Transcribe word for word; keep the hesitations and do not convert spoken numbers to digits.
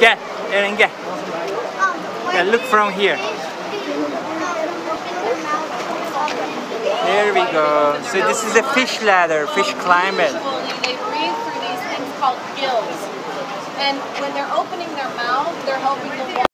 Get, Erin, get. Yeah, look from here. There we go. So this is a fish ladder, fish climber. Usually they breathe through these things called gills. And when they're opening their mouth, they're helping the water.